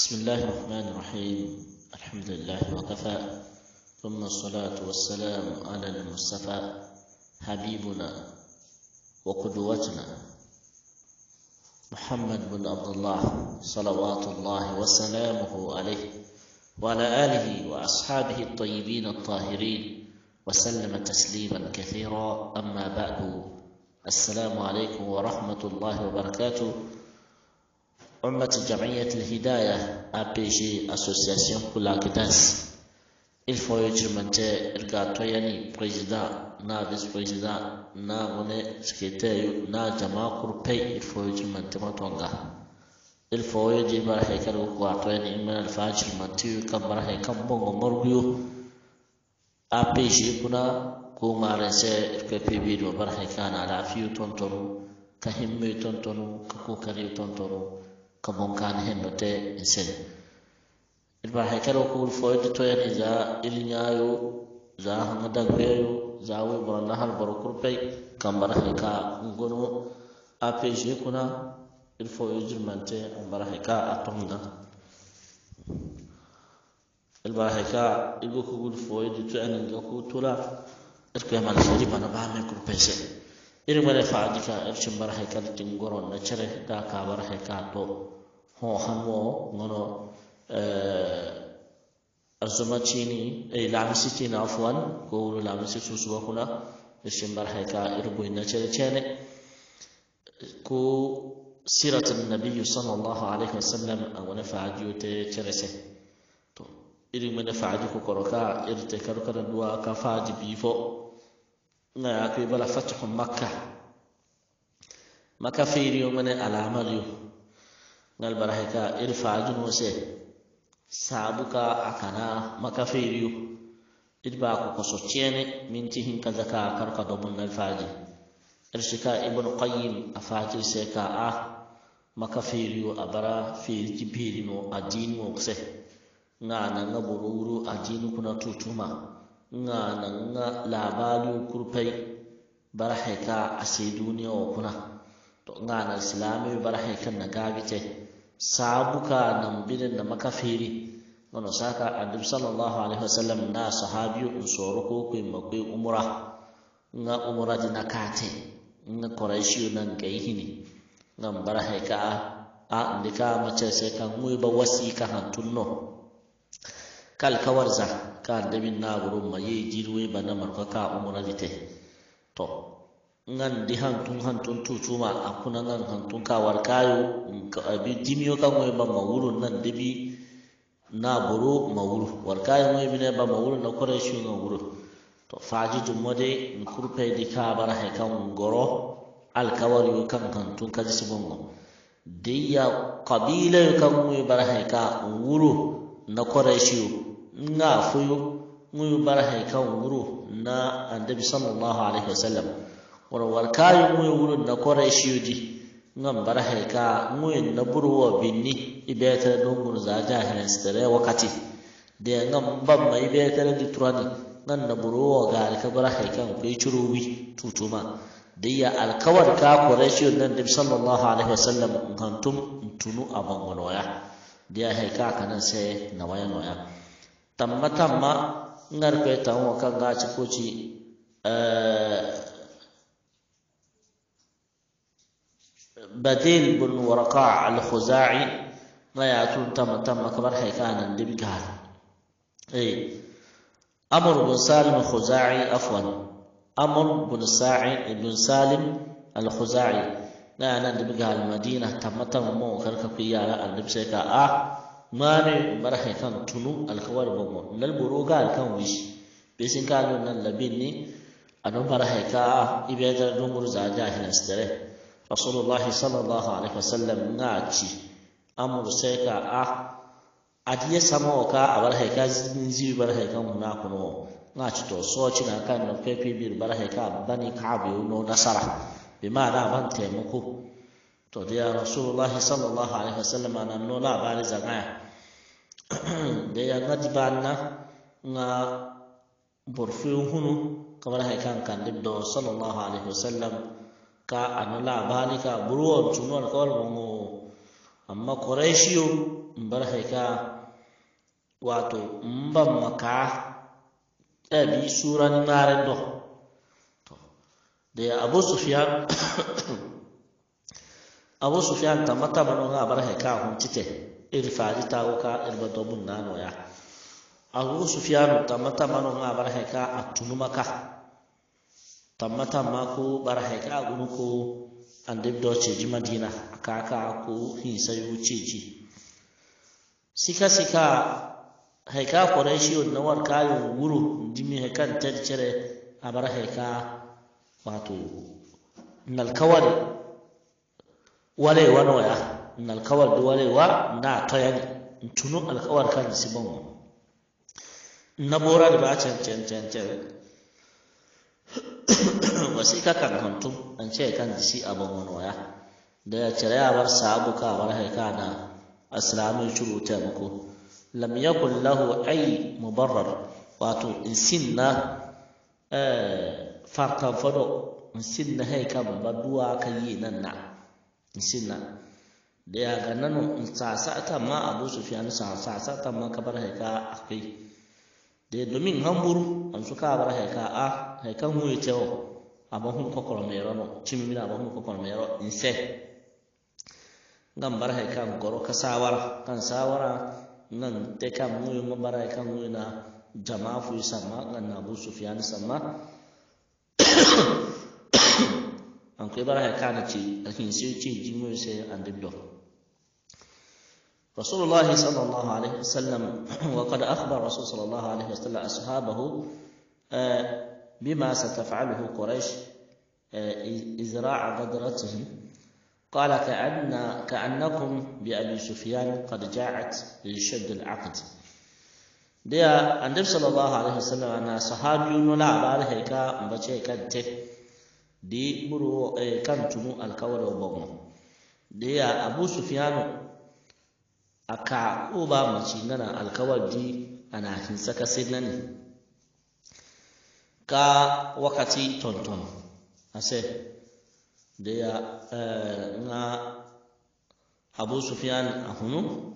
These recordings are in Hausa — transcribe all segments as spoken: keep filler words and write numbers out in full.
بسم الله الرحمن الرحيم. الحمد لله وكفى، ثم الصلاة والسلام على المصطفى حبيبنا وقدوتنا محمد بن عبد الله صلوات الله وسلامه عليه وعلى آله وأصحابه الطيبين الطاهرين وسلم تسليما كثيرا. أما بعد، السلام عليكم ورحمة الله وبركاته. أمة جمعية الهداية A P G Association pour la Guidance. Il faut yujurmante irga toyani président na vice président na mone secrétaire na jama kurpay il faut yujurmante matonga il faut yuji bar haykal ko toyani iman al fajr matu kam bar haykam bongo morguyo A P G kuna ko marense irka pb do bar haykana lafiyu tontonu ka himme tontonu ka ko kare tontonu kabon kan hennote sen ilba haykalo ko foyde to yani za ilnyayo za hanga dagbeyo za wi baranda hal barokur pay kambar hayka ngono A P G kuna il faut yujmante ambar hayka atonda ilba hayka igo ko gul foyde to yani ngako tula irko man fodi bana ba me kur pese irin mala faadika ircin bar haykal tingoron na cire da ka bar hayka to ho hanwo ngono azumachini ay lamsitini afwan ko lamsitu subakuna ircin bar hayka irbo na cire cene ko siratun nabiyyu sallallahu alaihi wasallam awana faadiyo te cire se to irin mala faadi ko koroka irte karuka duwa ka faadi bifo na akwai bala fatihun makka maka firiyo mane alamar yo ngal barahika irfa juno se sabuka akana maka firiyo idba ko koso cene minti hin kaza ka karka do mun alfaji irshika ibn qayyim afati se ka a maka firiyo abara fi jibirino adin mo se ngana ngabururu adin kuna tutuma nga nga labalu kurpai barahika ase duniya wa kuna to nga na islami barahika na gabite sabuka nan bidin da makafiri ngono saka annabi sallallahu alaihi wasallam na sahabiyu insoro ko ko makoi umra nga umra dina kate nga quraishi nan kai hini ngam barahika a ndika mace sai kan mu ba wasika hantunno kal kawarza ka dabin na gurum maye jirwe bana markaka umradite to ngan di hantun hantun tutuma akuna ngan hantun ka warkayo abi dimiyo ka moy ba mawulu nan debi na buru mawulu warkayo moy bine ba mawulu na kore shu na wuru to faji jumode ni kurpe di ka bara he kan goro al kawari kan hantun ka sibongo diya qabila kan moy bara he ka wuru na kore shu nga fuyu nguyu barahay kan wuru na annabi sallallahu alaihi wasallam wara warkayu nguyu wuru na kore shiyudi ngam barahay ka nguyu na buruwa binni ibeta dongur za jahilan stare wakati de ngam bamma ibeta di turani nan na buruwa ga ka barahay kan kai churuwi tutuma diya alkawar ka kore shiyudi nan annabi sallallahu alaihi wasallam kantum tunu abangonoya diya hay ka kanan sai nawaya noya tamma tamma ngar pe tawo kan ga ci koci badil bin warqa al-khuzai ma yatun tamma tamma kabar haykanan dibgal eh amr bin salim al-khuzai afwan amr bin sa'id ibn salim al-khuzai na nan dibgal madina tamma tamma mo karka kiyala annabi sai ka a mane barahe kan tunu alkawar bongo nal buruga kan wish besin kan nan labinni anon barahe ka ibada dumur za jahil stare rasulullahi sallallahu alaihi wasallam ngachi amur seka a adiye samo ka barahe ka zinzi barahe kan na kuno ngachi to so cina kan na pepe bir barahe ka bani ka'ab no nasara bima da ban taimako to da rasulullahi sallallahu alaihi wasallam nan no la bali zanga da ya ngati banna nga borfu hunu kamar haykan kan dibdo sallallahu alaihi wasallam ka anala bali ka buruwa tunon kawal mo amma quraishiyo mbar haika wato mban maka abi suran maren do to da Abu Sufyan Abu Sufyan tamata mano nga bar haika hun tite irfaji tawuka irbadobun nano ya Abu Sufyan tamata mano nga bar haika atunu maka tamata mako bar haika gunuko andib do ceji Madina akaka ko hisayu ceji sika sika haika quraishi na war kayo wuro dimi haikan tadcere abar haika wato nal kawal wale wano ya nal kawal do wale wa na toyani tunu al kawal kan sibon na bora da ba can can can can wasika kan hantum an ce kan si abon wano ya da ya cire abar sabu ka abar haika na aslamin shuruta muku lam yakun lahu ay mubarrar wato insinna eh farta fado insinna haika baduwa kai nan na insinna da ya ga nan sasa ta ma Abu Sufyan sasa ta ma kabar haika akai da domin hamburu an suka bar haika a haikan huye tewo abahun kokoro mero no chimina abahun kokoro mero inse ngam bar haikan goro kasawara kan sawara nan te kam muyu mabara kan muyu na jama'a fu sama ngan Abu Sufyan sama an kai bar haikan ci akin sai ci jimu sai an dibdo Rasulullah sallallahu alaihi wasallam wa qad akhbara Rasul sallallahu alaihi wasallam ashabahu bima sataf'aluhu Quraysh izra'a ghadratihim قال كأن كأنكم بأبي سفيان قد جاءت لشد العقد ديا النبي صلى الله عليه وسلم أنا صحابي ولا بعد هيك مبتشي كنت دي برو كان تنو الكور وبوم ديا أبو سفيان أكا أوبا مشينا الكور دي أنا هنسك سنني كا وقتي تونتون أسه ديا نا أبو سفيان أهنو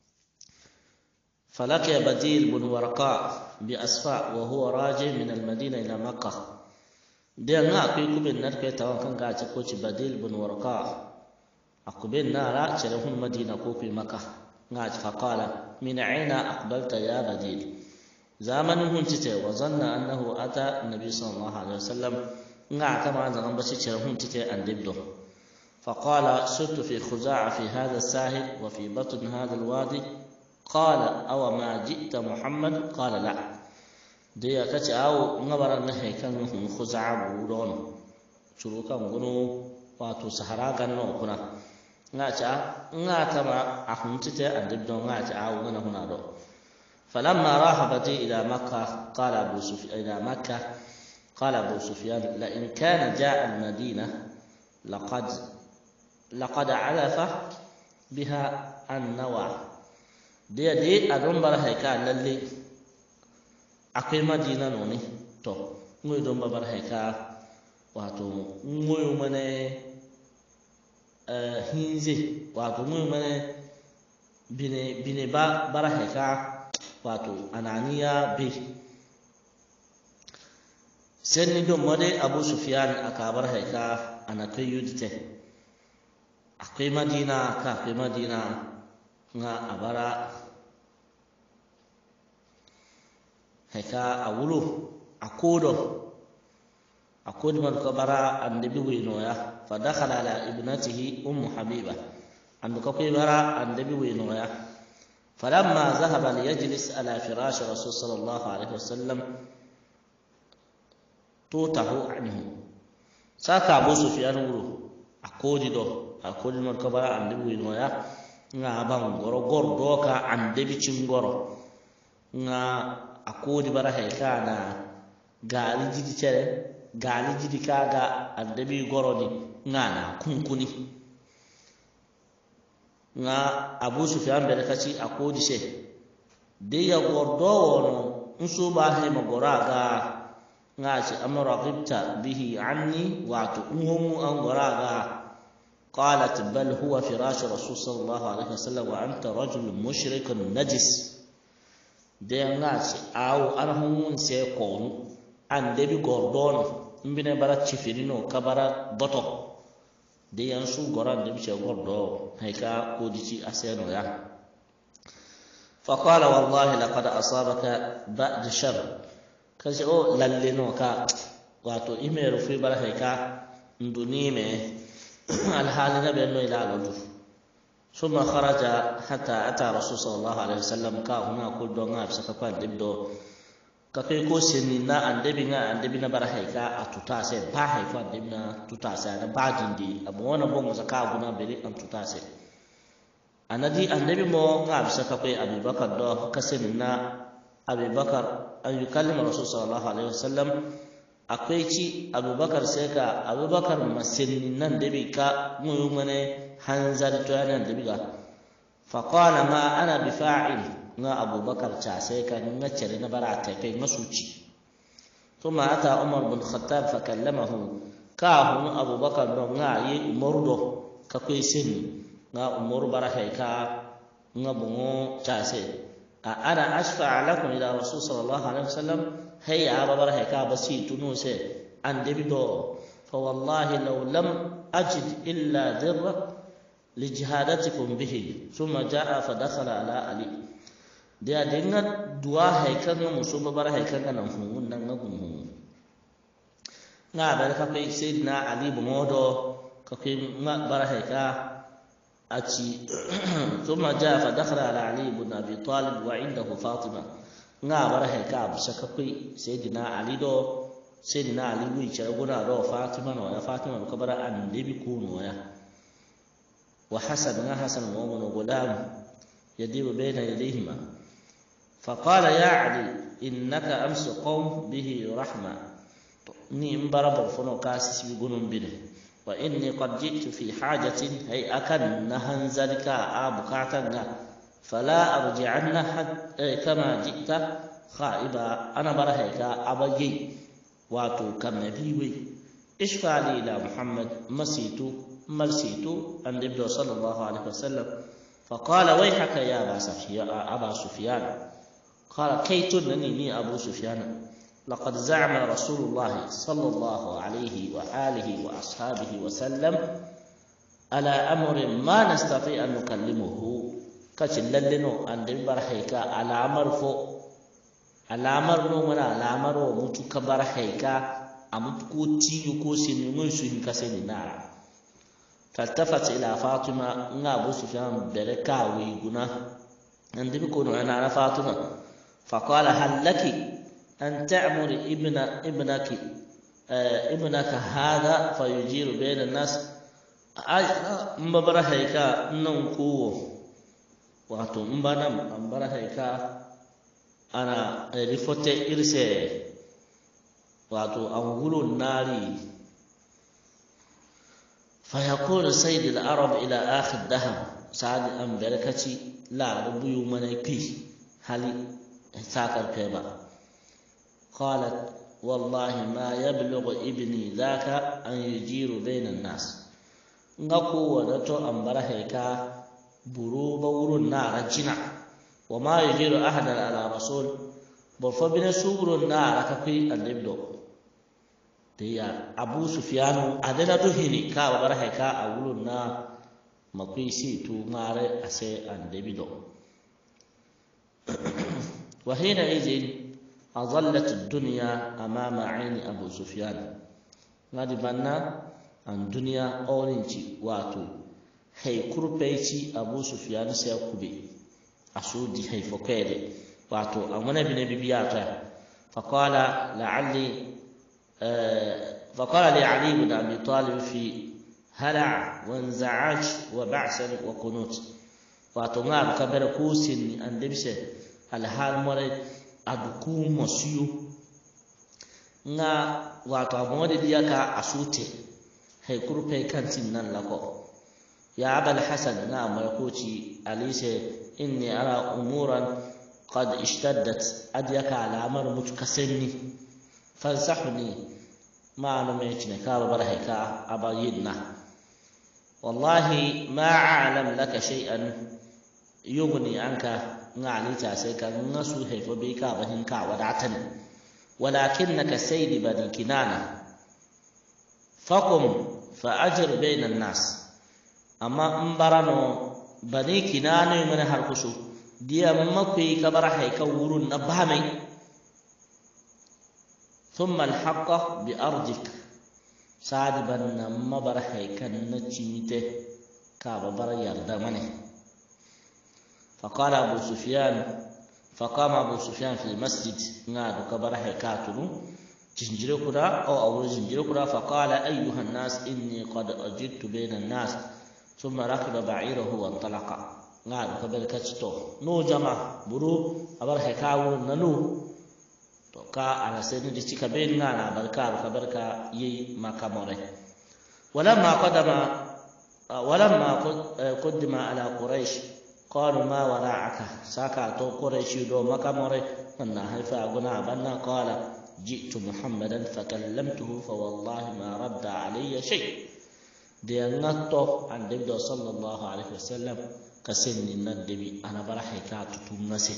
فلقي بديل بن ورقاء بأسفاء وهو راجع من المدينة إلى مكة ديا نا كي كوبين نركي تاون كان قاعد كوتش بديل بن ورقاء أكوبين نارا تلهم مدينة كوبي مكة قاعد فقال من أين أقبلت يا بديل زمنه انتهى وظن أنه أتى النبي صلى الله عليه وسلم nga kama zan bace cire hun tike an dibdo faqala suttu fi khuza'a fi hadha as-sahil wa fi batn hadha al-wadi qala aw ma ji'ta muhammad qala la diya kace aw ngabara na haikan hun khuza'a buron churukan gunu wato sahara ganno kuna nga cha nga kama a hun tike an dibdo nga cha aw ngana huna do falamma raha badi ila makkah qala abu sufyan ila makkah قال أبو سفيان لئن كان جاء المدينة لقد لقد علف بها النوى دي دي أدون برا هيكا للي أكي مدينة نوني تو ngoy do mbabar heka wato ngoy mane eh hinze wato ngoy mane bine bine ba bara heka wato ananiya be senni do mode Abu Sufyan akabar haika anakai yudite akai Madina ka akai Madina nga abara haika awulu akodo akodi man ko bara annabi wino ya fa dakhala ala ibnatihi ummu habiba andu ko bara annabi wino ya falamma dhahaba liyajlis ala firash rasul sallallahu alaihi wasallam totahu anhu saka Abu Sufyan wuro akodi do akodi man kabara ande wino ya nga ban goro gor do ka ande bi cingoro nga akodi bara heka na gali jidi cere gali jidi kaga ande bi goro ni nga na kunkuni nga Abu Sufyan be kaci akodi she de ya gor do wono nsuba he magoraga ngaci amara qibta bihi anni wa tu ummu an goraga قالت بل هو فراش رسول صلى الله عليه وسلم وأنت رجل مشرك نجس دي ناس أو أنا هم سيكون أن دبي غردون مبين برا تشفيرينو كبرا بطو دي ينسو غران دبي شي غردو هيكا كوديتي أسينو يا فقال والله لقد أصابك بعد شر كذا أو للينو كا واتو إميرو في برا هيكا ندونيمه الحال نبي إنه إلى الوجوه ثم خرج حتى أتى رسول صلى الله عليه وسلم كا هنا كل دونا بسكاكوان دبدو كاكي كو سنينا أندبنا أندبنا برا هيكا أتوتاسي با هيكا أندبنا توتاسي أنا باجين دي أبوانا بوم زكا أبونا بري أن توتاسي أنا دي أندبي مو نعم بسكاكوي أبي بكر دو كسنينا أبي بكر أن يكلم الرسول صلى الله عليه وسلم akwai ci abubakar sai ka abubakar masinin nan da bi ka muyu mane hanzar to yana da biga fa qala ma ana bi fa'il na abubakar ta sai ka na cire na bara ta kai masuci thumma ata umar bin khattab fa kallamahu ka hu abubakar don na yi umurdo ka kai sin na umur bara kai ka na bungo ta sai a ana ashfa lakum ila rasul sallallahu alaihi wasallam هيا أبا برهيكا بسيط نوسي عن دبدو فوالله لو لم أجد إلا ذرة لجهادتكم به ثم جاء فدخل على علي دي أدنى دعا هيكا مصوب برهيكا نمهون نمهون نعم كفي سيدنا علي بمودو كفي برهيكا أتي ثم جاء فدخل على علي بن أبي طالب وعنده فاطمة nga bara heka abusaka kwi sayidina ali do sayidina ali wi charaguna do fatima no ya fatima ko bara an debi kuno ya wa hasan nga hasan wa mun gulam yadibu bayna yadayhima faqala ya ali innaka amsu qawm bihi rahma ni mbara bo fono kasi bi gunum bide wa inni qad ji'tu fi hajatin hay akan nahan zalika abukatan nga فلا أرجعن كما جئت خائبا أنا برهيك أبجي واتو كم نبيوي اشفع لي إلى محمد مسيتو مرسيتو أن نبدو صلى الله عليه وسلم فقال ويحك يا أبا سفيان قال كيت أنني أبو سفيان لقد زعم رسول الله صلى الله عليه وآله وأصحابه وسلم على أمر ما نستطيع أن نكلمه kacin lalleno an da bar haika alamar fo alamar no mana alamar wa mutu ka bar haika a mutu ko tiyo ko sini mun su hin kase ni na faltafat ila fatima nga abu sufyan baraka wi guna an da ko no ana fatima fa qala hal laki an ta'muri ibna ibnaki ibnaka hada fayujiru bayna an-nas mbabara haika nan ko wato in ba nan an bar haika ana rifote irse wato an gulun nari fa yakunu sayyid al-arab ila akhir dahab sa'ad an barakati la rubuyu manaki hali sakar kai ba qalat wallahi ma yablughu ibni dhaka an yujiru bayna an-nas ngako wadato an bar haika بروبا ورنا رجنا وما يجير أحدا على رسول بفبنا سور النار كفي النبدو تيا أبو سفيان أدنى دهني كا وبره كا أولنا مقيسي تو مار أسي النبدو وحينئذ أظلت الدنيا أمام عين أبو سفيان غالبا الدنيا أورنجي واتو hay kurpeci abu sufyan sai kube asudi hay fokede wato amana bi nabi biyata faqala la'alli faqala li ali ibn abi talib fi hala wa inza'aj wa ba'san wa qunut wato ngab kabara kusin andebse al hal mare aduku masiyo nga wato amode diyaka asute hay kurpe kantin nan lako يا أبا الحسن نعم يقولي أليس إني أرى أمورا قد اشتدت أديك على أمر متكسرني فانصحني ما نميتني كاب برهيكا أبا يدنا wallahi ma a'lam laka shay'an yughni anka ngani ta sai ka ngasu haifo bai ka bahin ka wadatan walakinnaka sayyid bani kinana fakum fa ajir bainan nas amma in barano bani kinana mun har kusu diya makui kabar haika wurun na bahamai thumma alhaqa bi ardik sadiban na mabar haikan na cimite ka babar yarda mane فقال أبو سفيان فقام أبو سفيان في المسجد نادو كبر حكاتلو جنجركنا أو أول جنجركنا فقال أيها الناس إني قد أجدت بين الناس ثم ركب بعيره وانطلق نادو كبر كتشتو نو جمع برو أبر حكاو ننو توكا على سيدنا جتك بين نانا بركا كبركا يي مكاموري ولما قدم ولما قدم على قريش قالوا ما وراءك ساكا تو قريش دو مكاموري أنا هيفا غنا بنا قال جئت محمدا فكلمته فوالله ما رد علي شيء دي نتو عن دبدو صلى الله عليه وسلم كسن الندبي أنا برحي كاتو تمسي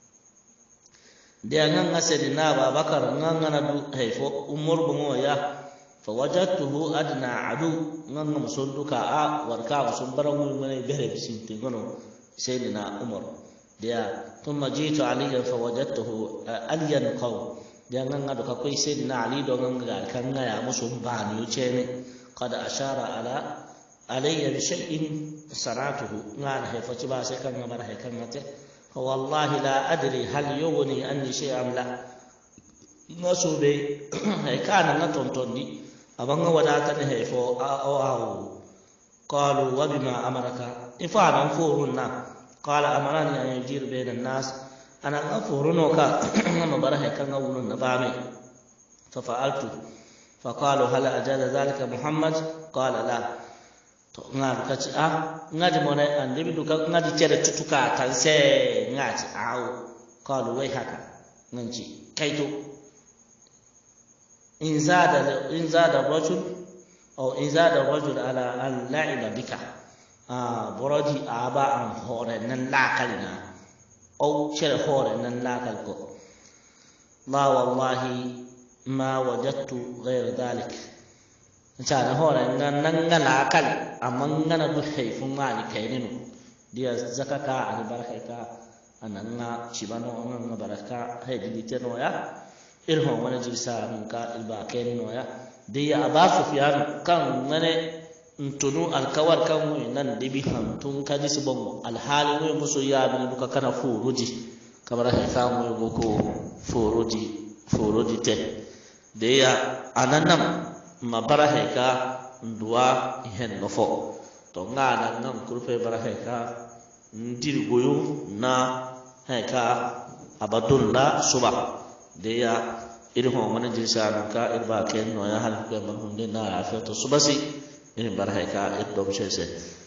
دي نغسل نابا بكر نغنا هيفو أمور بمويا فوجدته أدنى عدو نغم صندوكا آ وركاب صنبرمو من بهرب سنتغنو سيدنا عمر ديا ثم جئت عليا فوجدته ألين قوم ديا نغا دوكا كوي سيدنا علي دو نغا كان يا مسو بانيو تشيني قد أشار على علي بشيء صنعته نانا هي فتبا سكن مبر هي كانته والله لا أدري هل يغني أني شيء أم لا نسو بي هي كان نتونتوني أبغى وداتني هي فو أو أو قالوا وبما أمرك إفعل فورنا قال أمرني أن يجير بين الناس أنا أفورنك ما بره كان أول نبامي ففعلت فقالوا هل أجاز ذلك محمد قال لا ngadu kaci a ngadi mona ande bi duka ngadi cere tutuka tan se ngati aw qalu way haka nganci kaito in zada in zada rajul aw in zada rajul ala an la'iba bika ah borodi aba an hore nan lakalina aw cere hore nan lakal ko la wallahi ma wajadtu ghayr dhalik ncana hore nan nan ngana kal amman ngana du hayfun mali kayninu dia zakaka ani baraka ka ananga chibano ngana baraka haydi teno ya irho wana jilsa ka ilba kayninu ya dia aba sufyan kan ngane ntunu alkawar kan mu nan dibi hantun kadi sibon alhali mu muso ya bi duka kana furuji kamar hayka mu goko furuji furuji te dia ananam ma bara heka ndua hen nofo to ngana ngam kurfe bara heka ndir goyo na heka abadulla suba de ya iri ho mana jirsa ka irba ken no ya hal ko man hunde na afeto subasi iri bara heka iddo chese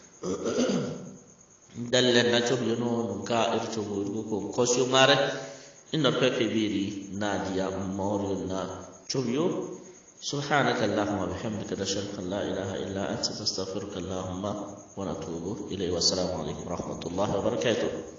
dalle na to yono ka irto go ko ko mare inno pepe biri nadia mawru na chobyo سبحانك اللهم وبحمدك نشهد أن لا إله إلا أنت نستغفرك اللهم ونتوب إليه والسلام عليكم ورحمة الله وبركاته.